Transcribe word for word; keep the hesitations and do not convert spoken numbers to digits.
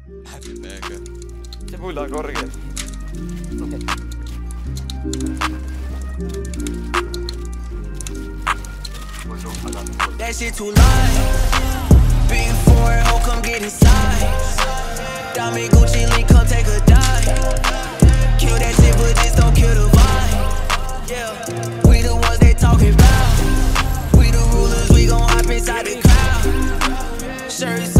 Se pullaa korkeat. That shit too light. Big foreign hoe, come get inside. Diamond Gucci link, come take a dive. Kill that shit, but this don't kill the vibe. Yeah, we the ones they talking about. We the rulers, we gon' hop inside the crowd. Shirts